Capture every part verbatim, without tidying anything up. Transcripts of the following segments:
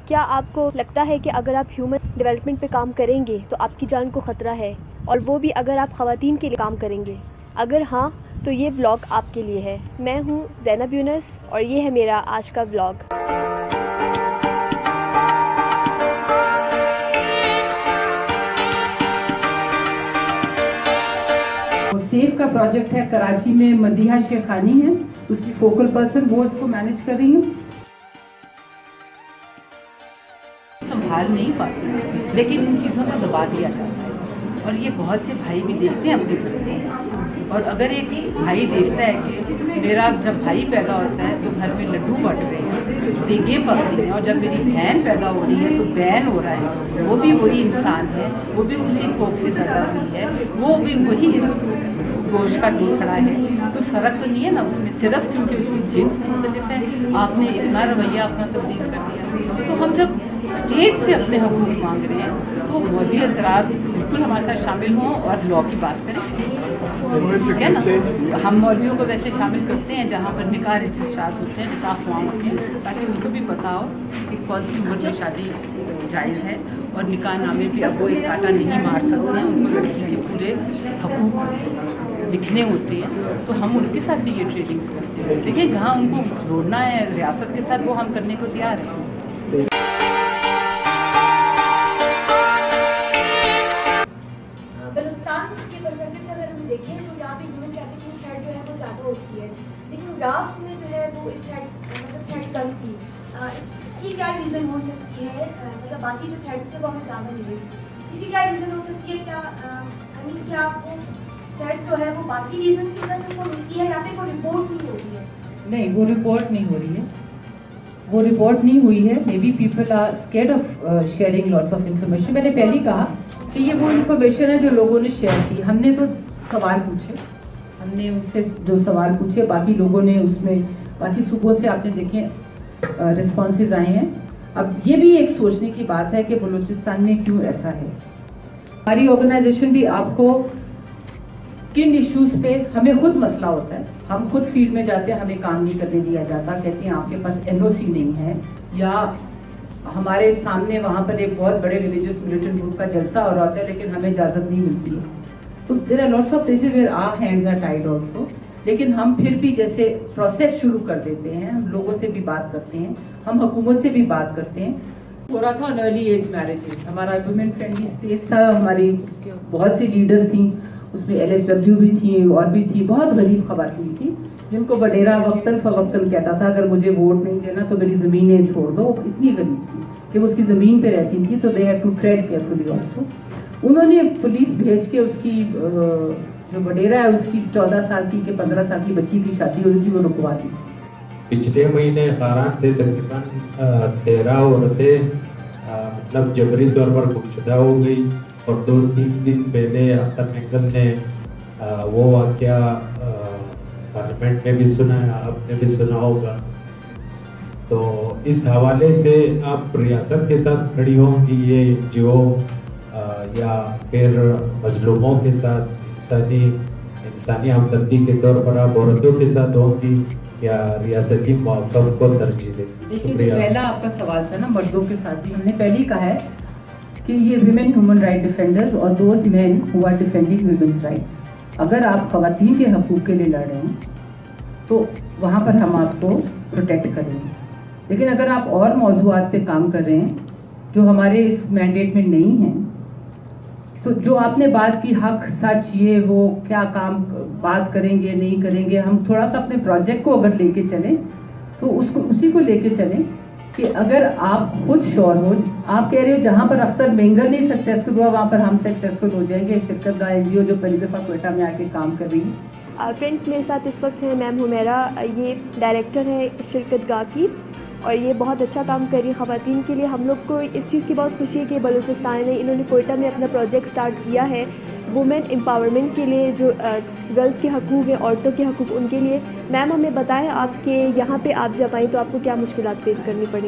क्या आपको लगता है कि अगर आप ह्यूमन डेवलपमेंट पे काम करेंगे तो आपकी जान को ख़तरा है, और वो भी अगर आप ख़वातीन के लिए काम करेंगे? अगर हाँ तो ये व्लॉग आपके लिए है। मैं हूँ ज़ैनब यूनुस और ये है मेरा आज का व्लॉग। सेफ का प्रोजेक्ट है कराची में, मदीहा शेखानी है उसकी फोकल पर्सन, वो इसको मैनेज कर रही हूँ। संभाल नहीं पाती लेकिन इन चीज़ों को दबा दिया जाता है, और ये बहुत से भाई भी देखते हैं अपने घर में। और अगर एक भाई देखता है कि मेरा जब भाई पैदा होता है तो घर में लड्डू बट रहे हैं, देगें पक रही हैं, और जब मेरी बहन पैदा हो रही है तो बैन हो रहा है, वो भी वही इंसान है, वो भी उसी कोख से पैदा हुई है, वो भी वही गोश्त का टुकड़ा है, कोई फ़र्क तो नहीं है ना उसमें, सिर्फ क्योंकि उसकी जिन्स मुख्तलिफ है आपने इतना रवैया अपना तब्दील कर दिया। तो हम जब स्टेट से अपने हकूक़ मांग रहे हैं तो मौलवी हज़रात बिल्कुल हमारे साथ शामिल हों और लॉ की बात करें, ठीक है ना। हम मौलवियों को वैसे शामिल करते हैं जहाँ पर निकाह रजिस्ट्रार होते हैं, निकाह ख्वाम होते हैं, ताकि उनको भी पता हो कि कौन सी उम्र में शादी जायज़ है, और निकाह नामे भी अब वो एक कांटा नहीं मार सकते हैं, उनको लड़कियों के पूरे हकूक़ लिखने होते हैं। तो हम उनके साथ भी ये ट्रेनिंग्स करते हैं। देखिए जहाँ उनको जोड़ना है रियासत के साथ वो हम करने को तैयार हैं। बलूचिस्तान के परस्पेक्टिव से अगर हम देखें तो यहाँ पे ह्यूमन ट्रैफिकिंग थ्रेट जो है वो ज़्यादा होती है, लेकिन राफ्स में जो है वो इस थ्रेट मतलब थ्रेट कम थी। इसकी क्या रीज़न हो सकती है? मतलब बाकी जो थ्रेट्स थे वो हमें ज़्यादा मिले, इसकी क्या रीज़न हो सकती है? क्या आई मीन क्या आपको थ्रेट जो है वो बाकी रीजन की वजह से को मिलती है या फिर कोई रिपोर्ट नहीं हो रही है? नहीं, वो रिपोर्ट नहीं हो रही है, वो रिपोर्ट नहीं हुई है। Maybe people are scared of sharing lots of information. मैंने पहले ही कहा कि ये वो इंफॉर्मेशन है जो लोगों ने शेयर की। हमने तो सवाल पूछे, हमने उनसे जो सवाल पूछे, बाकी लोगों ने उसमें, बाकी सुबह से आपने देखे रिस्पॉन्सेज आए हैं। अब ये भी एक सोचने की बात है कि बलूचिस्तान में क्यों ऐसा है। हमारी ऑर्गेनाइजेशन भी आपको किन इश्यूज पे हमें खुद मसला होता है, हम खुद फील्ड में जाते हैं, हमें काम नहीं करने दिया जाता, कहते हैं आपके पास एनओसी नहीं है, या हमारे सामने वहाँ पर एक बहुत बड़े रिलीजियस मिलिटेंट ग्रुप का जलसा हो रहा होता है लेकिन हमें इजाज़त नहीं मिलती है। तो there are lots of places where our hands are tied also, लेकिन हम फिर भी जैसे प्रोसेस शुरू कर देते हैं, हम लोगों से भी बात करते हैं, हम हुकूमत से भी बात करते हैं। हो रहा था अर्ली एज मैरिजेस, हमारा वुमेन फ्रेंडली स्पेस था, हमारी बहुत सी लीडर्स थी, उसमें एल एस डब्ल्यू भी थी और भी थी, बहुत गरीब खवातीन थी जिनको वडेरा वक्तन फवक्तन कहता था अगर मुझे वोट नहीं देना तो मेरी ज़मीनें छोड़ दो। इतनी गरीब थी कि वो उसकी ज़मीन पे रहती थी, तो they had to tread carefully also. उन्होंने पुलिस भेज के उसकी जो वडेरा है उसकी चौदह साल की के पंद्रह साल की बच्ची की शादी हो रही थी, वो रुकवा दी। पिछले महीने खारान से तकरीबन तेरह औरतें मतलब जबरी तौर पर गुमशुदा हो गई, और दो तीन दिन पहले अख्तर मेंगल ने आ, वो वाक़या पार्लियामेंट में भी सुना है, आपने भी सुना होगा। तो इस हवाले से आप रियासत के साथ खड़ी होंगी ये जो या फिर मजलूमों के साथ इंसानी इंसानी हमदर्दी के तौर पर आप औरतों के साथ होंगी या रियासती मौक़िफ़ को तरजीह देंगी? देखिए, पहला आपका सवाल था ना मर्दों के साथ भी, हमने पहले ही कहा है कि ये विमेन ह्यूमन राइट डिफेंडर्स और those men who are defending women's rights, अगर आप खवातीन के हकूक़ के लिए लड़ रहे हैं तो वहाँ पर हम आपको प्रोटेक्ट करेंगे। लेकिन अगर आप और मौज़ूआत पे काम कर रहे हैं जो हमारे इस मैंडेट में नहीं हैं, तो जो आपने बात की हक सच ये वो क्या काम बात करेंगे नहीं करेंगे, हम थोड़ा सा अपने प्रोजेक्ट को अगर लेके चलें तो उसको उसी को लेके चलें कि अगर आप खुद श्योर हो, आप कह रहे हो जहाँ पर अख्तर मेंगल नहीं सक्सेसफुल हुआ वहाँ पर हम सक्सेसफुल हो जाएंगे। शिरकत दा एन जी ओ जो पहली दफ़ा कोयटा में आके काम कर रही है। फ्रेंड्स मेरे साथ इस वक्त है मैम हुमैरा, ये डायरेक्टर है शिरकत गाह की, और ये बहुत अच्छा काम कर रही है ख़वातीन के लिए। हम लोग को इस चीज़ की बहुत खुशी है कि बलूचिस्तान ने इन्होंने कोयटा में अपना प्रोजेक्ट स्टार्ट किया है वुमेन एम्पावरमेंट के लिए, जो गर्ल्स के हकूक़ हैं, औरतों के हकूक़ उनके लिए। मैम हमें बताएं आपके यहाँ पे आप जब आई तो आपको क्या मुश्किलात फेस करनी पड़ी?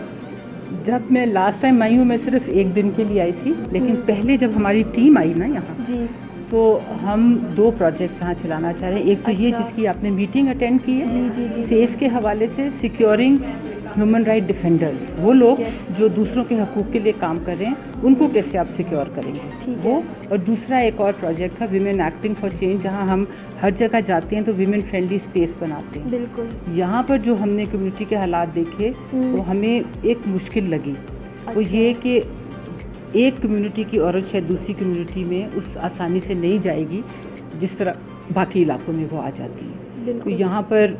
जब मैं लास्ट टाइम आई हूँ मैं सिर्फ एक दिन के लिए आई थी, लेकिन पहले जब हमारी टीम आई ना यहाँ जी, तो हम दो प्रोजेक्ट्स यहाँ चलाना चाह रहे हैं। एक तो अच्छा। ये जिसकी आपने मीटिंग अटेंड की है, जी, जी, जी। सेफ के हवाले से सिक्योरिंग ह्यूमन राइट डिफेंडर्स, वो लोग जो दूसरों के हकूक़ के लिए काम कर रहे हैं, उनको कैसे आप सिक्योर करेंगे वो। और दूसरा एक और प्रोजेक्ट था विमेन एक्टिंग फॉर चेंज, जहां हम हर जगह जाते हैं तो विमेन फ्रेंडली स्पेस बनाते हैं। बिल्कुल। यहाँ पर जो हमने कम्युनिटी के हालात देखे तो हमें एक मुश्किल लगी, वो ये कि एक कम्युनिटी की औरत शायद दूसरी कम्युनिटी में उस आसानी से नहीं जाएगी जिस तरह बाकी इलाकों में वो आ जाती है। तो यहाँ पर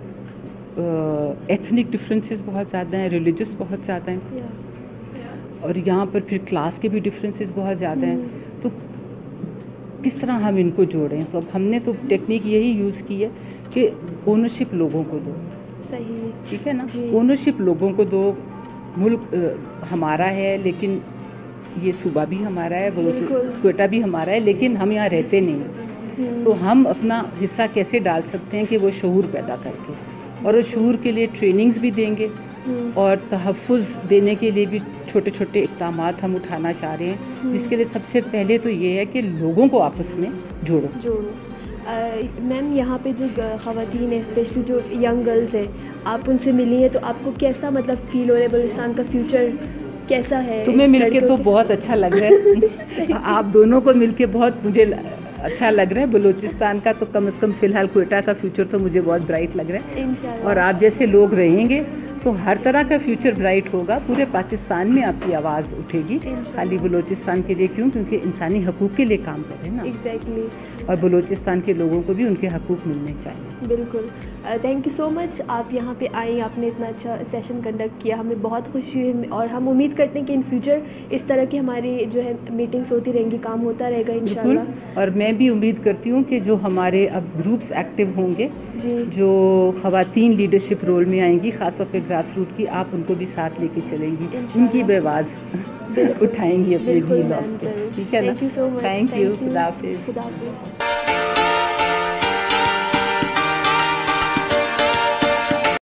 एथनिक डिफरेंसेस बहुत ज़्यादा हैं, रिलीजियस बहुत ज़्यादा हैं, और यहाँ पर फिर क्लास के भी डिफरेंसेस बहुत ज़्यादा हैं। तो किस तरह हम इनको जोड़ें? तो अब हमने तो टेक्निक यही यूज़ की है कि ओनरशिप लोगों को दो। सही, ठीक है ना, ओनरशिप लोगों को दो। मुल्क आ, हमारा है, लेकिन ये सूबा भी हमारा है, क्वेटा भी हमारा है, लेकिन हम यहाँ रहते नहीं हैं। तो हम अपना हिस्सा कैसे डाल सकते हैं कि वो शऊर पैदा करके, और उस शऊर के लिए ट्रेनिंग्स भी देंगे और तहफ़्फ़ुज़ देने के लिए भी छोटे छोटे इक़दामात हम उठाना चाह रहे हैं, जिसके लिए सबसे पहले तो ये है कि लोगों को आपस में जोड़ो जोड़ो मैम, यहाँ पे जो ख़वातीन है, स्पेशली जो यंग गर्ल्स हैं, आप उनसे मिली हैं तो आपको कैसा मतलब फ़ील हो रहा है? बलूचिस्तान का फ्यूचर कैसा है? तुम्हें मिलके तो बहुत अच्छा लग रहा है आप दोनों को मिलके बहुत मुझे अच्छा लग रहा है। बलूचिस्तान का तो कम से कम फ़िलहाल क्वेटा का फ्यूचर तो मुझे बहुत ब्राइट लग रहा है, इंशाल्लाह। और आप जैसे लोग रहेंगे तो हर तरह का फ्यूचर ब्राइट होगा। पूरे पाकिस्तान में आपकी आवाज़ उठेगी, खाली बलूचिस्तान के लिए क्यों? क्योंकि इंसानी हकूक़ के लिए काम कर रहे हैं ना। एग्जैक्टली। और बलूचिस्तान के लोगों को भी उनके हकूक़ मिलने चाहिए। बिल्कुल। थैंक यू सो मच, आप यहाँ पे आई, आपने इतना अच्छा सेशन कंडक्ट किया, हमें बहुत खुशी हुई, और हम उम्मीद करते हैं कि इन फ्यूचर इस तरह की हमारी जो है मीटिंग्स होती रहेंगी, काम होता रहेगा इंशाल्लाह। और मैं भी उम्मीद करती हूँ कि जो हमारे अब ग्रुप्स एक्टिव होंगे, जो ख़वातीन लीडरशिप रोल में आएंगी, ख़ासतौर पर ग्रास रूट की, आप उनको भी साथ लेके चलेंगी, उनकी भी आवाज़ उठाएंगी अपने भी लोग। ठीक है ना? Thank you so much. Thank you. खुदा हाफिज़। खुदा हाफिज़।